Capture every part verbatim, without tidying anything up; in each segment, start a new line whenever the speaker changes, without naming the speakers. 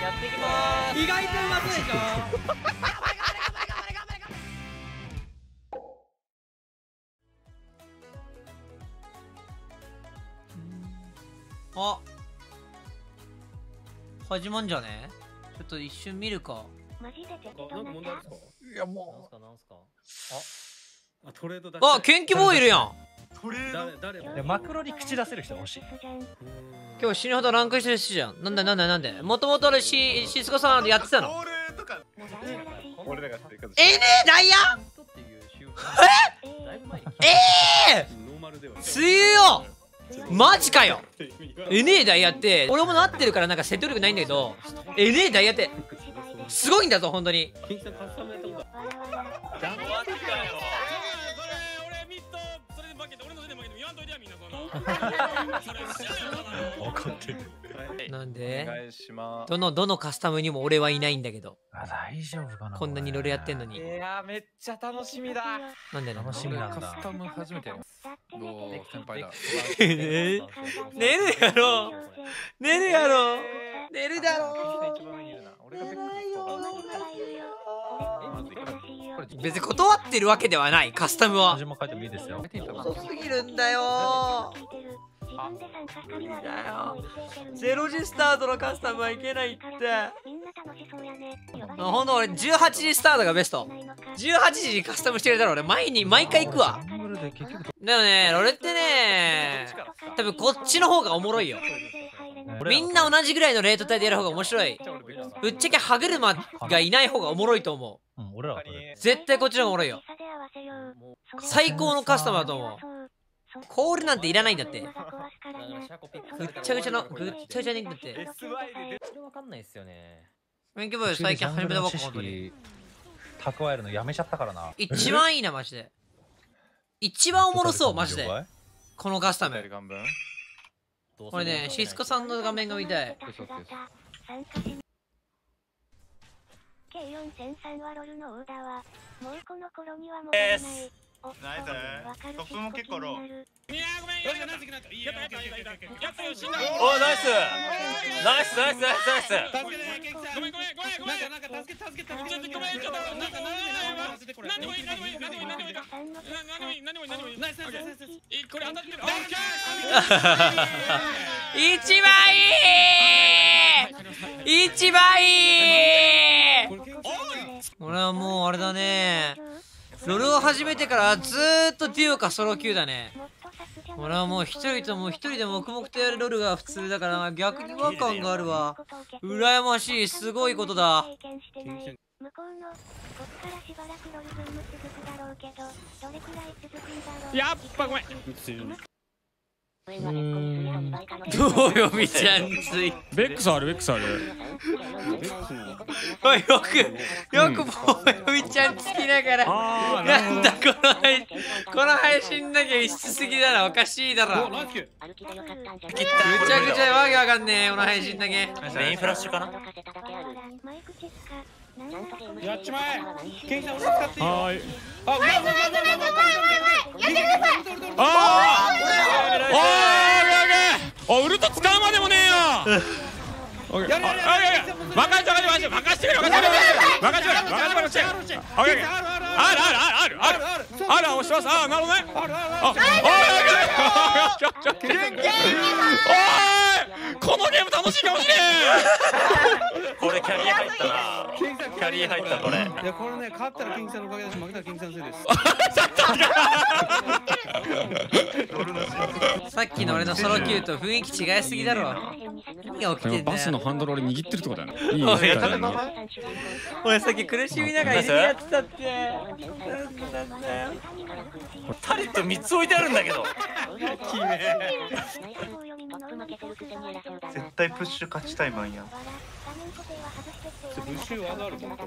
やっていきまーす。
意外とうまそうでしょ。あ、始まんじゃね？ちょっと一瞬見るか。
マジで適当
なんか問題あるんですか？
いやもう。なんすかなんすか。
あ、トレード出したい。
あ、ケンキボーイいるやん。
トレード
誰誰
いやマクロに口出せる人が欲しい。
今日死ぬほどランクしてる人じゃん。なんだなんだなんで。もともと俺シシスコさんでやってたの。
トレードか俺らが生活
えねえダイヤ？ええ
ノーマルでは
強よ。マジかよ。エネーダイヤって俺もなってるからなんか説得力ないんだけど、エネーダイヤってすごいんだぞ本当に。
ケンキさんカスタムやったことある。
怒ってる。
なん
お
で
願いします。
どのどのカスタムにも俺はいないんだけど、
あ、大丈夫かな。
こんなにいろいろやってんのに。
いやーめっちゃ楽しみだ。
なんでなの？
楽しみなんだ。
カスタム初めてやる。どう先輩だ。
寝るやろ寝るやろ寝るだろ。
一番上にいるな。俺がベックス
別に断ってるわけではないカスタムは。
始ま書いてもいいですよ。
遅すぎるんだよ。無理だよ。ゼロ時スタートのカスタムはいけないって。ほんと俺じゅうはちじスタートがベスト。じゅうはちじにカスタムしてくれたら俺毎日毎回行くわ。でもね俺ってね多分こっちの方がおもろいよ。みんな同じぐらいのレート帯でやる方が面白い。ぶっちゃけ歯車がいない方がおもろいと思う。
うん、俺らはこれ。
絶対こっちの方がおもろいよ。最高のカスタムだと思う。コールなんていらないんだって。ぐっちゃぐちゃのぐっちゃぐちゃにだって。
それわかんないっすよね。
免許部最近始めたばっか本当に。
蓄えるのやめちゃったからな。
一番いいなマジで。一番おもろそうマジで。このカスタム。これねシスコさんの画面が見たい。
ケーよんせんさん はロルのオーダーはもうこの頃にはもうない。
ナイス。トップも結構ロー。
いやーごめんやったなってきなったいいやったやったやったやったやったよ死んだ
おナイスナイスナイスナイスナイス。
助けてケンキさんごめんごめんごめんごめんなんかなんか助け助け助けちょっとごめんちょっとなんか何でもいい何でもいい何でもいい何でもいい何でもいい何でもいい何でもいいナイスナイスナイスいいこれ当たってる
一番いい一番いい。俺はもうあれだね。ロルを始めてからずーっとデュオかソロ級だね。俺はもう一人とも一人で黙々とやるロルが普通だから逆に違和感があるわ。羨ましい、すごいことだ。
向こうのこっからしばらくロルブーム続くだろうけどどれくらい続くんだろう。
やっぱごめん
どうよみちゃんつい。
ベックスあるベックスある
おいよくよく棒読みちゃんつきながら
あー
なんだこの配信この配信だけ異質すぎだろ。おかしいだろ。
ナイスキュー
ぐちゃぐちゃわけわかんねえこの配信だけ。
メインフラッシュかな。
やっちまえケンキさん俺使っていいよはーいあうわうわうわうわうわあーおーウルト使うまでもねえよオッケーあいやいや任せて任せて任せて任せて任せて任せて任せて任せてオッケーあるあるあるあるあるある押してます。あなるほどねあるあるあるおいこのゲーム楽しいかもしれん。
これキャリア入ったな。キャリア入ったこれ。
いやこれね勝ったらケンキさんのおかげだし負けたらケンキさんのせいです。
さっきの俺のソロキューと雰囲気違いすぎだろ。何が起きてんだよ。
バスのハンドル俺握ってるってことだよね。いい
おい
世界だな。
俺さっき苦しみながら入れてやってたって。なんだよ。
タレットみっつ置いてあるんだけど。
絶対プッシュ勝ちたいマンや。
ブッシュワードあるもん。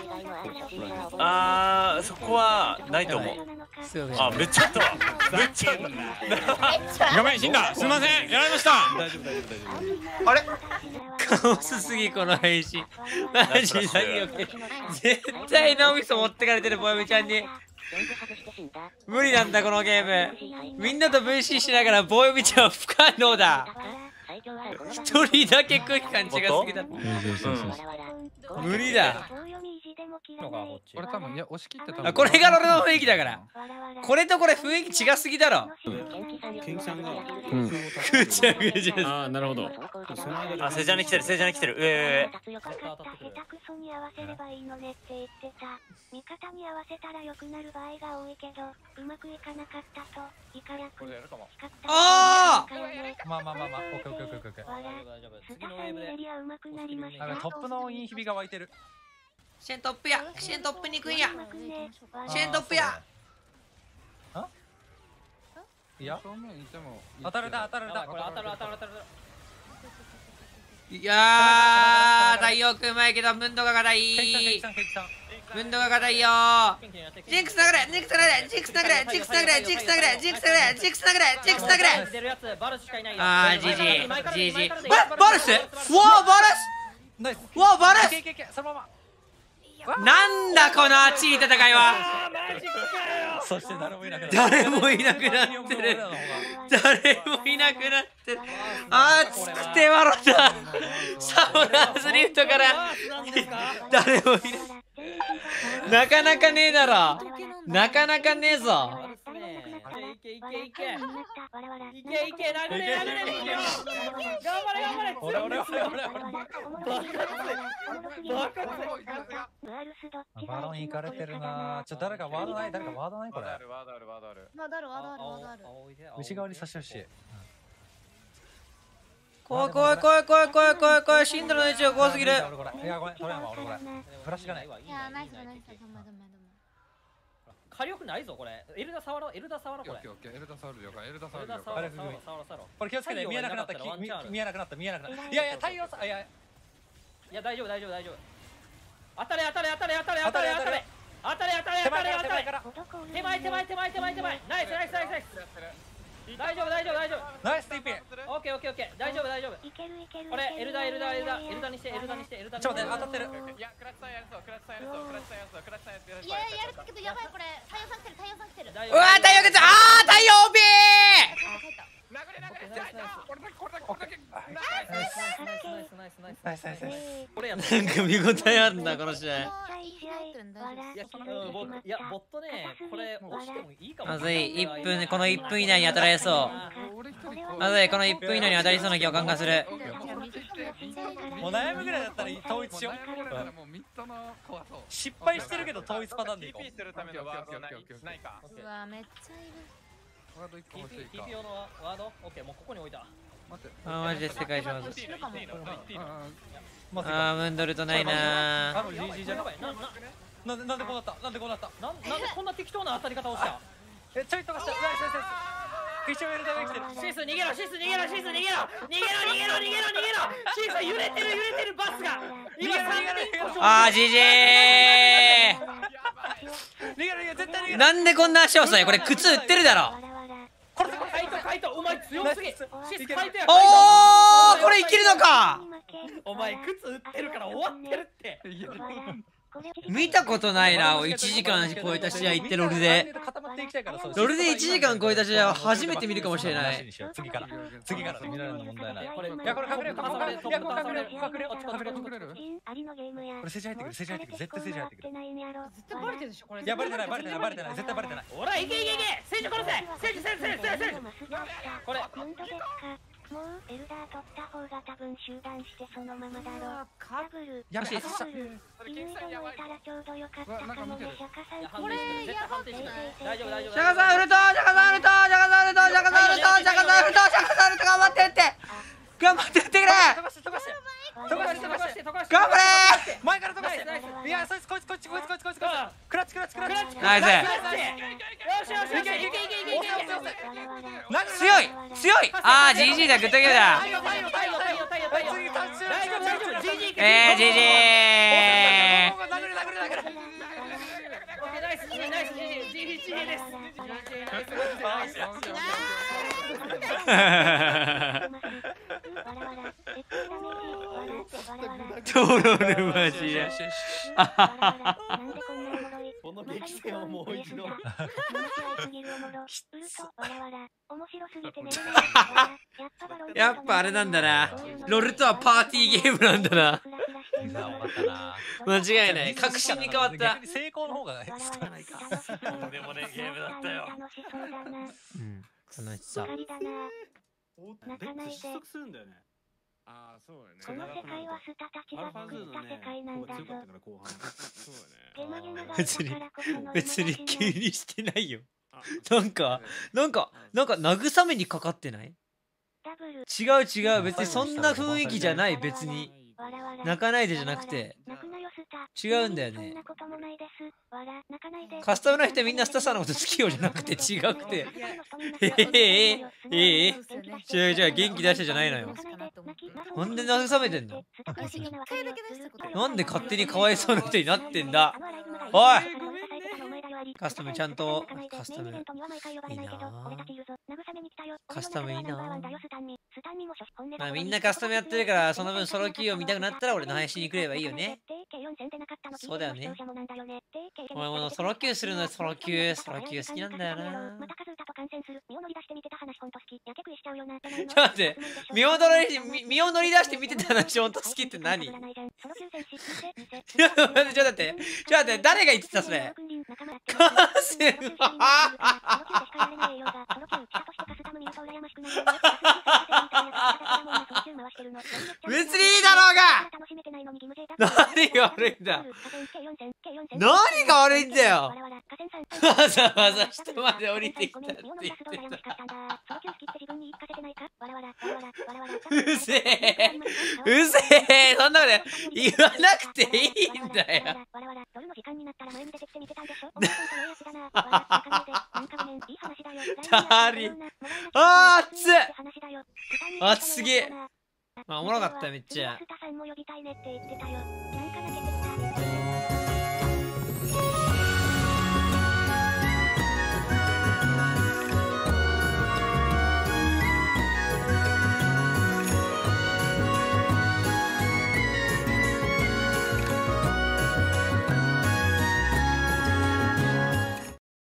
あーそこはないと思う。
すいません。
あめっちゃあったわ。めっちゃあった。
ごめん死んだすみませんやられました。
大丈夫大丈夫大丈夫。
あれ
カオスすぎこの配信。マジ何よけ。絶対脳みそ持ってかれてるボヨミちゃんに。無理なんだこのゲーム。みんなと分身しながらボヨミちゃんは不可能だ。 一人だけ空気感違すぎだ。無理だ。
これ多分いや押し切って多分
あ、これが俺の雰囲気だから。これとこれ雰囲気違すぎだろ。
ケンキさんが
ぐちゃぐちゃ。
ああなるほど。
あ、セジャに来てる、セジャに来てる。上上上。
下手くそに合わせればいいのねって言ってた。味方に合わせたら良くなる場合が多いけど、うまくいかなかったと、イカ役使った
あ
まあまあまあまあ、オッケーオッケーオッケーオッケー。
スタさんにエリアうまくなりました。
なんかトップのインヒビが湧いてる。
シェントップや、シェントップに行くんや。シェントップや。
いや、
正面いても
当たるだ当たるだ。
これ当たる当たる当たる。
いやー、太陽くんうまいけど、ムンドが硬い。ムンドが硬いよー。ジンクス殴れ、ジンクス殴れ、ジンクス殴れ、ジンクス殴れ、ジンクス殴れ、ジンクス殴れ、ジンクス殴れ、ジンクス殴れ。あー、ジジイ、ジジイ。え、バルス？うわー、バルス？
ナイス。
うわー、バルス？
いけいけいけ、そのまま。
なんだこの熱い戦いは。
そして誰もいなくなった。
誰もいなくなってる。誰もいなくなってる。熱くて笑った。サウナーズリフトから誰もいない。なかなかねえだろ。なかなかねえぞ。
いけいけいけいけいけいけ殴れ殴れ頑張れ頑張れ俺俺俺俺
バロン行かれてるな。ちょ誰かワードない誰かワードないこれ。
ワードあるワードあるワードある。
ワードあるワードあるワードある。
内側に差し押し。
怖い怖い怖い怖い怖い怖い怖い。シンドの位置が怖すぎる。
いやごめん取れんわ俺これ。フラッシュがない。
いやナイスナイスどんまどんまどんま。
火力ないぞこれ。エルダ触ろうエルダ触ろうこれ。 オッケーオッケーエルダ触る了解エルダ触エルダる了解。 触ろう触ろう触ろう触ろう。
これ気をつけて見えなくなった見えなくなった見えなくなった。いやいや太陽さいやい
や大丈夫大丈夫大丈夫。当たれ当たれ当たれ当たれ当たれ当たれ当たれ当たれ当たれ当たれ。手前手前手前手前手前ナイスナイスナイスナイス。大丈夫大丈夫大丈夫。
ナイスティーピー。
オッケーオッケーオッケー大丈夫大丈夫。
いけるいける。
これエルダエルダエルダエルダにしてエルダにしてエルダにして。
ちょっと待って当たってる。
いやクラッチさんやるぞクラッチさんやるぞクラッチさんやるぞクラッチさんやるぞ。
いややるけどやばいこれ太陽さん来てる太陽さん来てる。
うわー、太陽がつ、あー、太陽 オーピー。
殴れ殴れ。これだけこれだけこれだけ。
ナイスナイスナイスナイスナイスナイスナイスナイス。これやった。
なんか見応えあるんだこの試合。
いや、うん僕いや、ボットね、これ押してもいいかも。
まずい、いっぷん、このいっぷん以内に当たられそう。まずい、このいっぷん以内に当たりそうな予感がする。
もう悩むぐらいだったら統一しよう。
もうミッドの怖そう。
失敗してるけど統一パターンでいこ
ティーピー するためのワードないないか。
うわめっちゃいる。
ワード一個欲しい ティーか ピー 用のワードオッケーもうここに置いた。 待って。
あー、マジで世界勝負。
いいのいいのいいの。
あー、ムンドルとないなー。
う。ジージーじゃな
やばいなな
なんでなんでこうなったなんでこうなった
なんなんでこんな適当な当たり方をした。
えちょいとかしたナイスナイスナイス。一緒にエルダが生きてる。
シース逃げろシース逃げろシース逃げろ逃げろ逃げろ逃げろ逃げろシース揺れてる揺れてるバスが今さんにん故障。
あー、ジジ
逃げろ逃げろ絶対逃げ
ー。
ろ。
なんでこんな足遅い。これ靴売ってるだろ。
これカイトカイトお前強すぎ。シースカイトや
おー、これいけるのか。
お前靴売ってるから終わってるって。
見たことないな。いちじかん超えた試合行ってロルで。
固まっていきたいからそう。
ロルでいちじかん超えた試合は初めて見るかもしれない。
次から次から見られるの問題ない。
これ
いやこれ隠れる隠れるいやこれ隠れる隠れる隠れる
隠れる。
ありのゲームや。
これ政治入ってくる政治入ってくる絶対政治入ってくる。
絶対バレてるでしょこれ。
いやバレてないバレてないバレてない絶対バレてない。
ほらいけいけいけ聖女殺せ聖女聖女聖女聖女。これ
本当ですか。もうエルダー取った方が多分集団してそのままだろう。ダブル
やべえ
ダブルイードもいたらちょうどよかったかもね。シャカさん
これやばくない大丈夫大丈夫。
シャカさんウルト、シャカさんウルト、シャカさんウルト、シャカさんウルト、シャカさんウルト、シャカさんウルト、頑張ってって頑張ってってくれ。
飛ばして飛ばして飛ばして飛ばして飛ばして
頑張れ。
前から飛ばしていやそいつこいつこいつこいつこいつこいつこいつクラッチクラッチクラッチ
ナイス。
よしよしよしいけいけいけいけいけいけ。
強い強い。あー、ジージー だ、グッドゲームだ。
太陽太陽太陽太陽太陽太陽。大丈夫大丈夫 ジージー
えー、ジージー。
殴る殴る殴る。
オッケーナイスナイス ジージー ジージー です。
トロルマジや。
なんでこんなおもろい。 激戦をもう一度。面白すぎてね。
やっぱあれなんだな。ロルとはパーティーゲームなんだな。間違いない。確信に変わった。
成功の方が少
ないか。とんでもねゲームだったよ。
うん。楽しさ。
泣かないで。
ああそうだね。
この世界はスタたちが作った世界なんだぞ。
別に別に気にしてないよ。なんかなんかなんか慰めにかかってない？違う違う、別にそんな雰囲気じゃない。別に泣かないでじゃなくて違うんだよね。カスタムの人みんなスタさんのこと好きよじゃなくて違くてええええええ違う違う、元気出してじゃないのよ。なんで慰めてんの？なんで勝手にかわいそうな人になってんだ。おいカスタムちゃんとカスタムいいな。カスタムいいな。まあみんなカスタムやってるからその分ソロキューを見たくなったら俺の配信に来ればいいよね。そうだよね。お前もソロキューするのソロキューソロキュー好きなんだよな。ちょっと待って、身を乗り身を乗り出して見てた話ほんと好きって何？ちょっと待ってちょっと待ってちょっと待って、誰が言ってたそれ？カーセン別にいいだろうが。何が悪いんだ。何が悪いんだよ。わざわざ人まで降りてきたって言ってた。うせえうせえ、そんなこと言わなくていいんだよ。だりあー熱っ熱すぎ。あ、おもろかっためっちゃ。